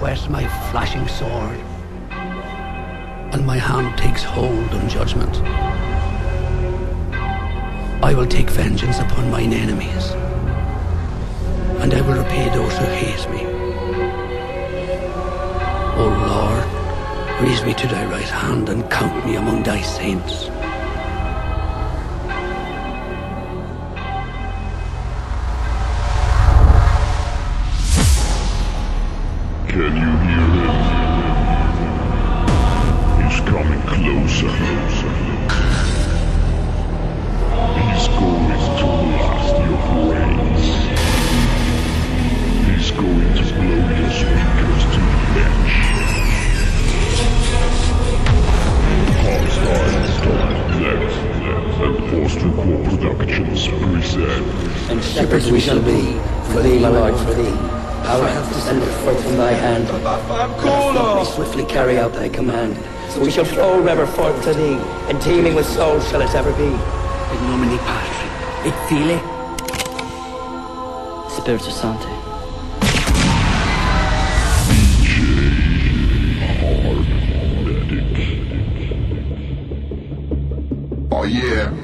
whet my flashing sword, and my hand takes hold on judgment. I will take vengeance upon mine enemies, and I will repay those who hate me. O Lord, raise me to thy right hand and count me among thy saints. Can you hear him? He's coming closer. He's going to blast your brains. He's going to blow your speakers to the edge. Hostile Stop Left and Post-Record Productions present. And shepherds we shall be, for thee, my Lord, for thee. Power hath descended forth from thy hand. We swiftly carry out thy command. So we shall flow ever forth to thee, and teeming with souls shall it ever be. In nomine Patri, et Filii, Spiritus Sancti. Oh yeah.